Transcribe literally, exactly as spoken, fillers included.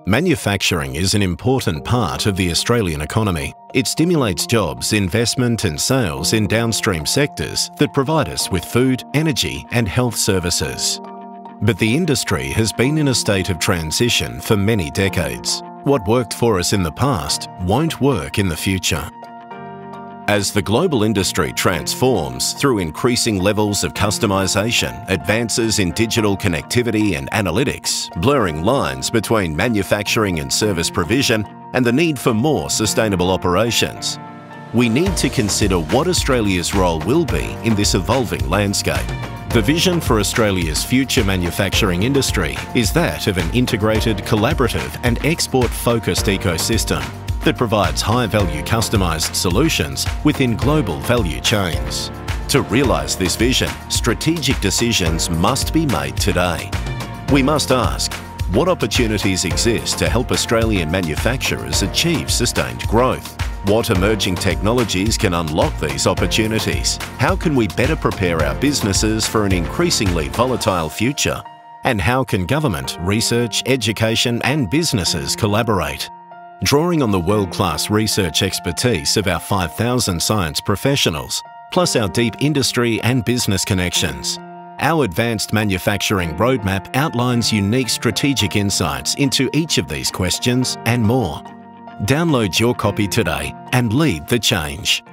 Manufacturing is an important part of the Australian economy. It stimulates jobs, investment and sales in downstream sectors that provide us with food, energy and health services. But the industry has been in a state of transition for many decades. What worked for us in the past won't work in the future. As the global industry transforms through increasing levels of customisation, advances in digital connectivity and analytics, blurring lines between manufacturing and service provision, and the need for more sustainable operations, we need to consider what Australia's role will be in this evolving landscape. The vision for Australia's future manufacturing industry is that of an integrated, collaborative and export-focused ecosystem that provides high-value customised solutions within global value chains. To realise this vision, strategic decisions must be made today. We must ask, what opportunities exist to help Australian manufacturers achieve sustained growth? What emerging technologies can unlock these opportunities? How can we better prepare our businesses for an increasingly volatile future? And how can government, research, education and businesses collaborate? Drawing on the world-class research expertise of our five thousand science professionals, plus our deep industry and business connections, our advanced manufacturing roadmap outlines unique strategic insights into each of these questions and more. Download your copy today and lead the change.